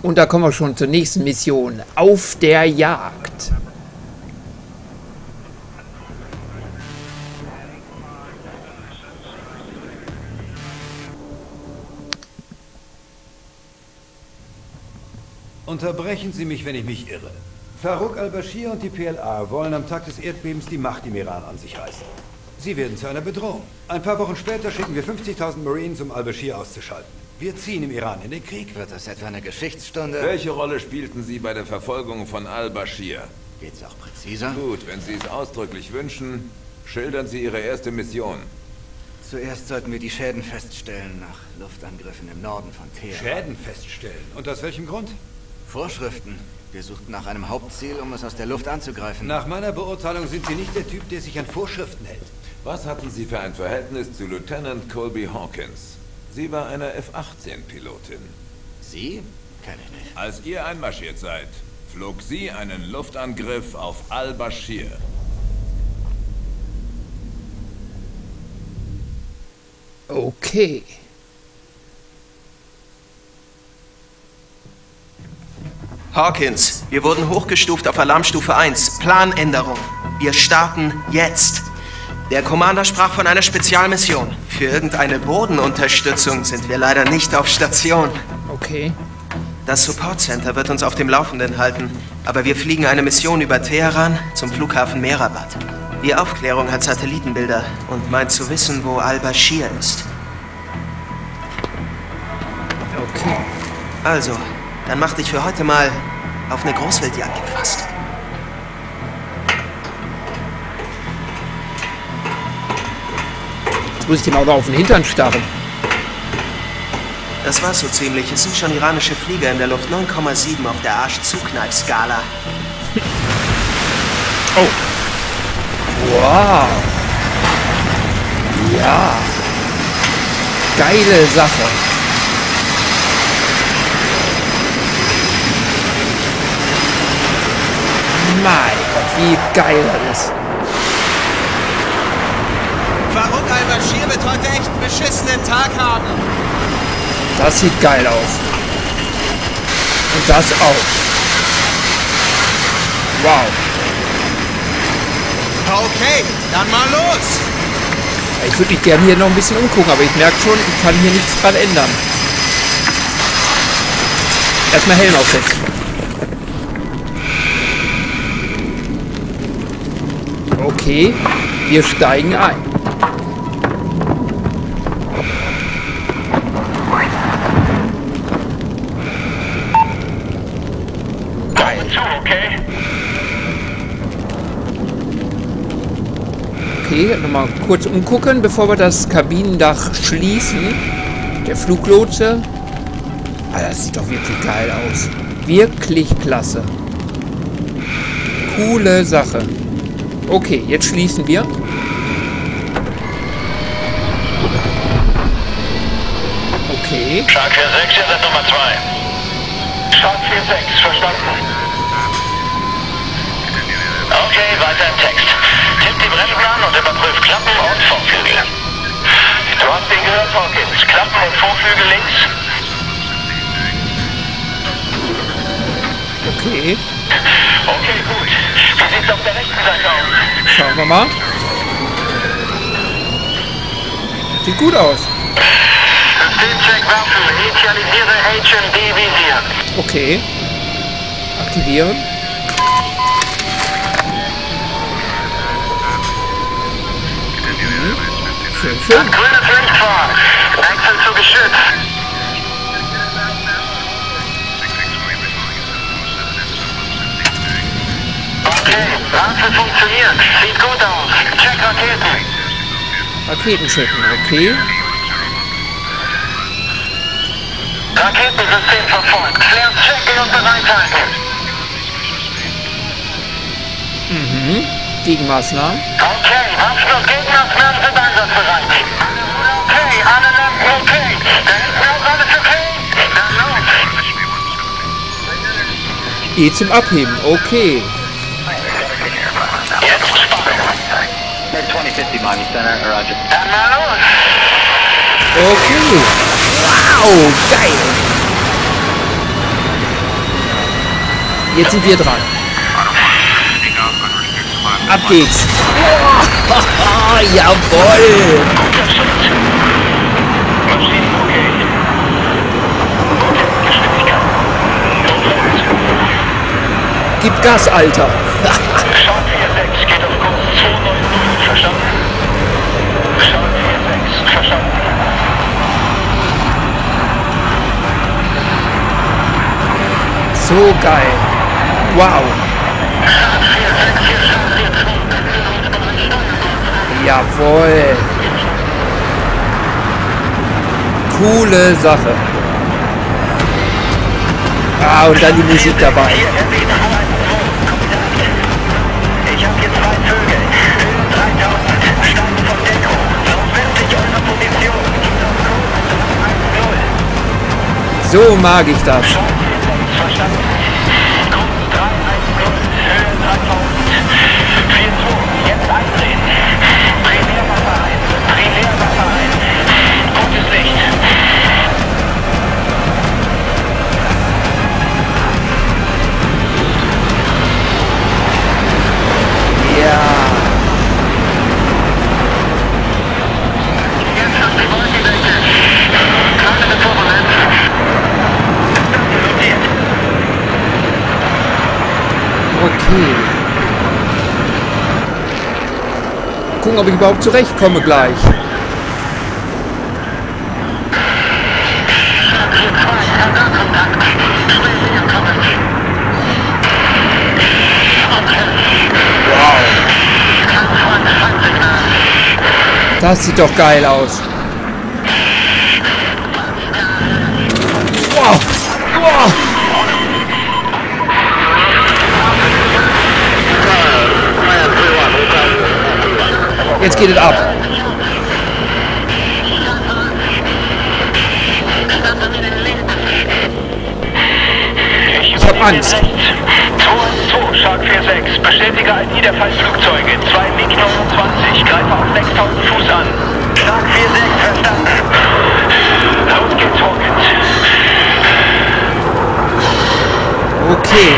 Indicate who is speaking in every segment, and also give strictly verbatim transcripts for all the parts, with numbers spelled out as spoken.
Speaker 1: Und da kommen wir schon zur nächsten Mission. Auf der Jagd.
Speaker 2: Unterbrechen Sie mich, wenn ich mich irre. Farouk al-Bashir und die P L A wollen am Tag des Erdbebens die Macht im Iran an sich reißen. Sie werden zu einer Bedrohung. Ein paar Wochen später schicken wir fünfzigtausend Marines, um al-Bashir auszuschalten. Wir ziehen im Iran in den Krieg.
Speaker 3: Wird das etwa eine Geschichtsstunde?
Speaker 4: Welche Rolle spielten Sie bei der Verfolgung von al-Bashir?
Speaker 3: Geht's auch präziser?
Speaker 4: Gut, wenn Sie es ausdrücklich wünschen, schildern Sie Ihre erste Mission.
Speaker 3: Zuerst sollten wir die Schäden feststellen nach Luftangriffen im Norden von Teheran.
Speaker 2: Schäden feststellen? Und aus welchem Grund?
Speaker 3: Vorschriften. Wir suchten nach einem Hauptziel, um es aus der Luft anzugreifen.
Speaker 2: Nach meiner Beurteilung sind Sie nicht der Typ, der sich an Vorschriften hält.
Speaker 4: Was hatten Sie für ein Verhältnis zu Lieutenant Colby Hawkins? Sie war eine F achtzehn Pilotin.
Speaker 3: Sie? Kenn ich nicht.
Speaker 4: Als ihr einmarschiert seid, flog sie einen Luftangriff auf al-Bashir.
Speaker 1: Okay.
Speaker 5: Hawkins, wir wurden hochgestuft auf Alarmstufe eins. Planänderung. Wir starten jetzt. Der Commander sprach von einer Spezialmission. Für irgendeine Bodenunterstützung sind wir leider nicht auf Station.
Speaker 1: Okay.
Speaker 5: Das Support Center wird uns auf dem Laufenden halten, aber wir fliegen eine Mission über Teheran zum Flughafen Mehrabad. Die Aufklärung hat Satellitenbilder und meint zu wissen, wo al-Bashir ist.
Speaker 1: Okay.
Speaker 5: Also, dann mach dich für heute mal auf eine Großwildjagd gefasst.
Speaker 1: Jetzt muss ich dem auch noch auf den Hintern starren.
Speaker 5: Das war's so ziemlich. Es sind schon iranische Flieger in der Luft. neun Komma sieben auf der Arsch-Zukneif-Skala.
Speaker 1: Oh. Wow. Ja. Geile Sache. Mein Gott, wie geil das ist.
Speaker 6: Farouk al-Bashir wird heute echt einen beschissenen Tag haben.
Speaker 1: Das sieht geil aus. Und das auch. Wow.
Speaker 6: Okay, dann mal los.
Speaker 1: Ich würde mich gerne hier noch ein bisschen umgucken, aber ich merke schon, ich kann hier nichts dran ändern. Erstmal Helm aufsetzen. Okay, wir steigen ein. Geil. Okay, nochmal kurz umgucken, bevor wir das Kabinendach schließen. Der Fluglotse. Ah, das sieht doch wirklich geil aus. Wirklich klasse. Coole Sache. Okay, jetzt schließen wir. Okay.
Speaker 7: Shark vier sechs, hier sind Nummer zwei. Shark vier sechs, verstanden. Okay, weiter im Text. Tipp die Bremsen und überprüf Klappen und Vorflügel. Du hast ihn gehört, Hawkins. Klappen und Vorflügel links.
Speaker 1: Okay.
Speaker 7: Okay, gut. Wie sieht's auf der rechten Seite aus?
Speaker 1: Schauen wir mal. Sieht gut aus.
Speaker 7: Systemcheck Waffen. Initialisiere H M D Visier.
Speaker 1: Okay. Aktivieren. Mhm. Schön, schön.
Speaker 7: Grünes Licht vor. Wechsel zu Geschütz. Okay, Waffe funktioniert. Sieht gut aus. Check Raketen.
Speaker 1: Raketen checken, okay.
Speaker 7: Raketensystem verfolgt. Flares checken und bereithalten.
Speaker 1: Mhm. Gegenmaßnahmen.
Speaker 7: Okay, Waffen und Gegenmaßnahmen sind einsatzbereit. Okay, alle Lampen okay. Da hinten auch alles okay? Dann los.
Speaker 1: E zum Abheben, okay.
Speaker 7: Jetzt Spannung. Dann mal los.
Speaker 1: Okay. Wow, geil. Jetzt sind wir dran. Ab geht's. Oh, jawohl. Gib Gas, Alter.
Speaker 7: Schaut vier sechs, geht auf Kurs zwei neun null, verstanden? Schaut vier sechs, verstanden.
Speaker 1: So geil. Wow. Jawohl. Coole Sache. Ah, und dann die Musik dabei.
Speaker 7: Ich habe hier zwei Vögel. dreitausend, steigen von Deckung. Nordwestlich eurer Position.
Speaker 1: So mag ich das.
Speaker 7: Verstanden. Kurs drei eins null, Höhe dreitausend. vier zwei, jetzt eindrehen. Primärwasser ein, Primärwasser ein. Gutes Licht.
Speaker 1: Ja.
Speaker 7: Jetzt an die Wolkendecke. Keine Turbulenz. Notiert.
Speaker 1: Okay. Gucken, ob ich überhaupt zurechtkomme gleich. Wow. Das sieht doch geil aus. Wow. Wow. Jetzt geht es ab. Ich hab Angst.
Speaker 7: zwei eins zwei, Shark vier sechs. Bestätige I D der Fallflugzeuge. zwei MiG neunundzwanzig. Greife auf sechstausend Fuß an. Shark vier sechs, verstanden. Los geht's, Hawkins.
Speaker 1: Okay.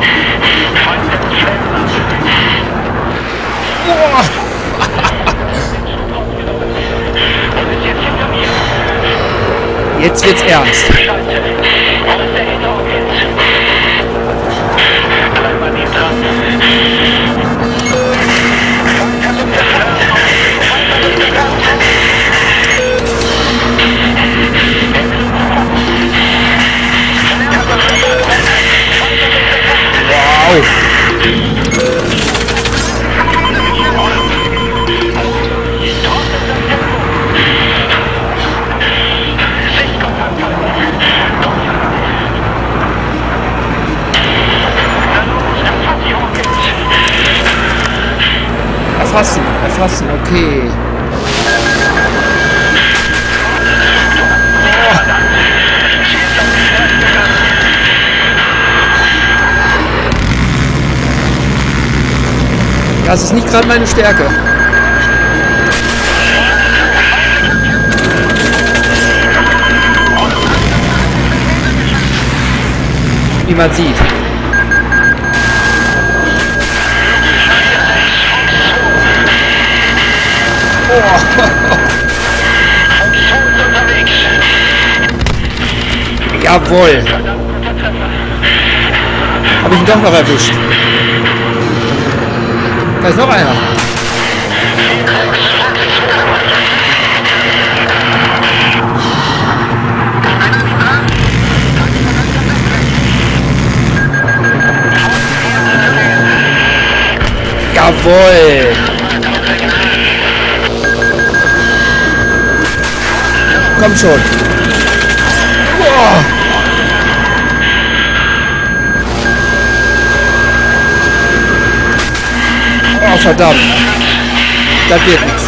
Speaker 1: Boah. Jetzt wird's ernst.
Speaker 7: Schalte. Wo ist der Hit, Hawkins? Bleib an ihm dran.
Speaker 1: Wow. Erfassen, erfassen, okay. Das ist nicht gerade meine Stärke. Wie man sieht. Oh. Jawohl. Habe ich ihn doch noch erwischt. Da ist noch einer. Jawohl. Komm schon. Boah. Oh, verdammt. Das wird nichts.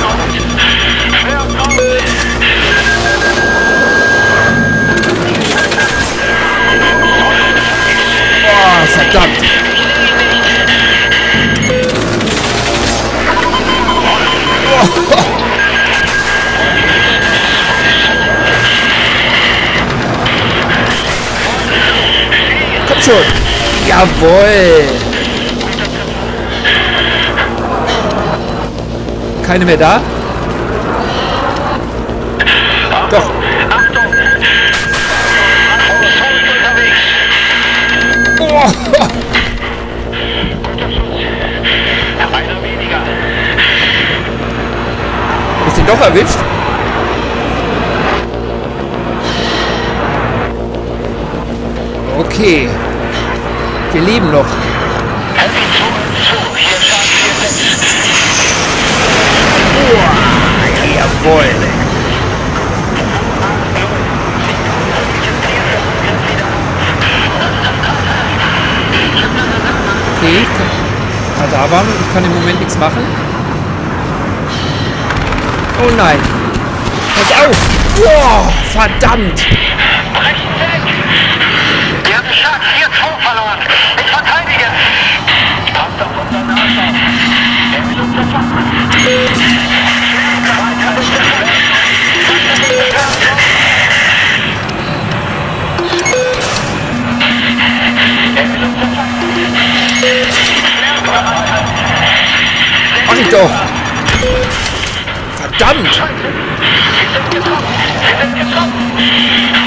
Speaker 1: Oh, verdammt. Oh. Komm schon. Jawohl! Keine mehr da? Doch.
Speaker 7: Achtung! Unterwegs!
Speaker 1: Oh.
Speaker 7: Einer weniger!
Speaker 1: Hab ich den doch erwischt? Okay. Wir leben noch.
Speaker 7: Heavy zwei zwei, hier Shark vier sechs.
Speaker 1: Jawohl. Okay, ich kann, ah, da waren wir. Ich kann im Moment nichts machen. Oh nein. Pass auf. Boah, verdammt.
Speaker 7: Brechen weg! Wir haben Shark vier zwei verloren! Ich verteidige! Passt auf unseren Arsch auf! Er will uns verfassen! Weiter ist der Weg! Er will uns verfassen!
Speaker 1: Mach ich doch. Verdammt.
Speaker 7: Wir sind getroffen! Wir sind getroffen!